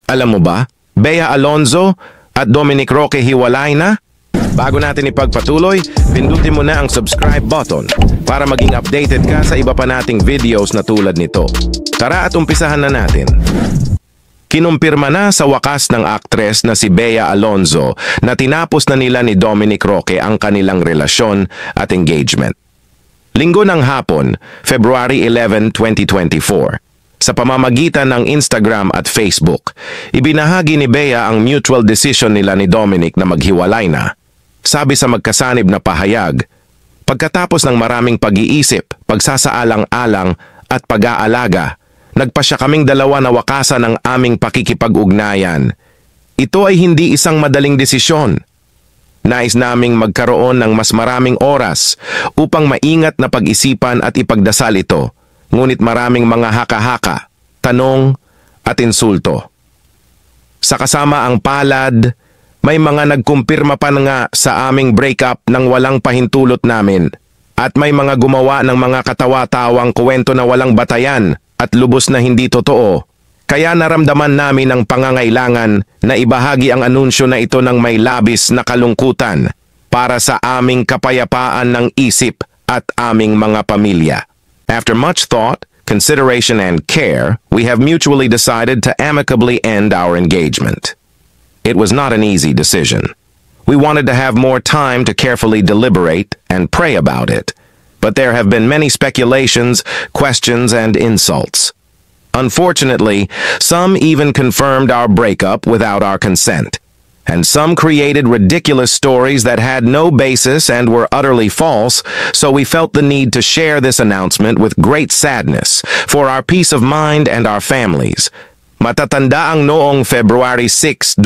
Alam mo ba, Bea Alonzo at Dominic Roque hiwalay na? Bago natin ipagpatuloy, pindutin mo na ang subscribe button para maging updated ka sa iba pa nating videos na tulad nito. Tara at umpisahan na natin. Kinumpirma na sa wakas ng aktres na si Bea Alonzo na tinapos na nila ni Dominic Roque ang kanilang relasyon at engagement. Linggo ng hapon, February 11, 2024. Sa pamamagitan ng Instagram at Facebook, ibinahagi ni Bea ang mutual decision nila ni Dominic na maghiwalay na. Sabi sa magkasanib na pahayag, pagkatapos ng maraming pag-iisip, pagsasaalang-alang at pag-aalaga, nagpasya kaming dalawa na wakasan ang aming pakikipag-ugnayan. Ito ay hindi isang madaling desisyon. Nais naming magkaroon ng mas maraming oras upang maingat na pag-isipan at ipagdasal ito. Ngunit maraming mga haka-haka, tanong at insulto. Sa kasama ang palad, may mga nagkumpirma pa nga sa aming breakup nang walang pahintulot namin at may mga gumawa ng mga katawa-tawang kwento na walang batayan at lubos na hindi totoo. Kaya naramdaman namin ang pangangailangan na ibahagi ang anunsyo na ito ng may labis na kalungkutan para sa aming kapayapaan ng isip at aming mga pamilya. After much thought, consideration, and care, we have mutually decided to amicably end our engagement. It was not an easy decision. We wanted to have more time to carefully deliberate and pray about it, but there have been many speculations, questions, and insults. Unfortunately, some even confirmed our breakup without our consent, and some created ridiculous stories that had no basis and were utterly false, so we felt the need to share this announcement with great sadness for our peace of mind and our families. Matatanda ang noong February 6,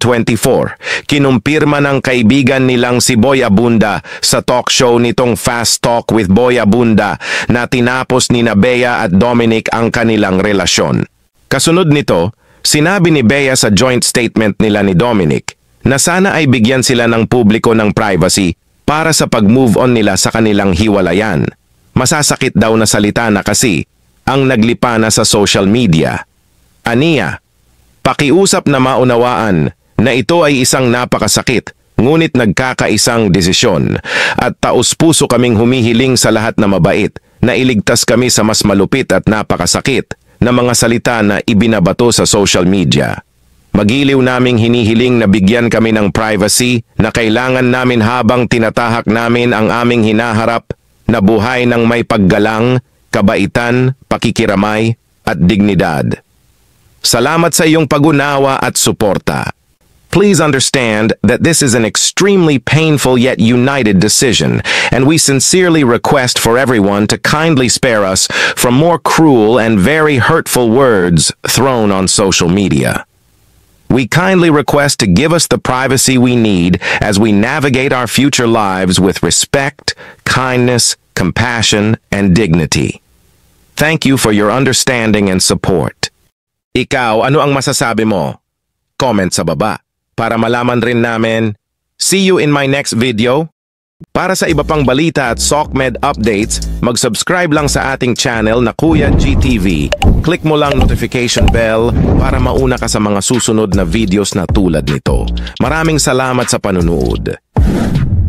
2024, kinumpirma ng kaibigan nilang si Boy Abunda sa talk show nitong Fast Talk with Boy Abunda na tinapos ni Bea at Dominic ang kanilang relasyon. Kasunod nito, sinabi ni Bea sa joint statement nila ni Dominic na sana ay bigyan sila ng publiko ng privacy para sa pag-move on nila sa kanilang hiwalayan. Masasakit daw na salita na kasi ang naglipa na sa social media. Aniya, pakiusap na maunawaan na ito ay isang napakasakit ngunit nagkakaisang desisyon at taus-puso kaming humihiling sa lahat na mabait na iligtas kami sa mas malupit at napakasakit na mga salita na ibinabato sa social media. Magiliw naming hinihiling na bigyan kami ng privacy na kailangan namin habang tinatahak namin ang aming hinaharap na buhay ng may paggalang, kabaitan, pakikiramay at dignidad. Salamat sa iyong pag-unawa at suporta. Please understand that this is an extremely painful yet united decision, and we sincerely request for everyone to kindly spare us from more cruel and very hurtful words thrown on social media. We kindly request to give us the privacy we need as we navigate our future lives with respect, kindness, compassion, and dignity. Thank you for your understanding and support. Ikaw, ano ang masasabi mo? Comment sa baba para malaman rin namin. See you in my next video. Para sa iba pang balita at SOCMED updates, mag-subscribe lang sa ating channel na Kuya GTV. Click mo lang notification bell para mauna ka sa mga susunod na videos na tulad nito. Maraming salamat sa panunood.